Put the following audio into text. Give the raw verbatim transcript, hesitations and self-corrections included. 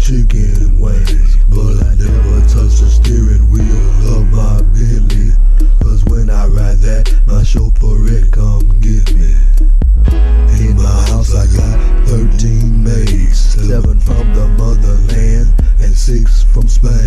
chicken wings, but I never touch the steering wheel of my Bentley. Cause when I ride that, my chauffeurette come get me. In my house I got thirteen maids, seven from the motherland and six from Spain.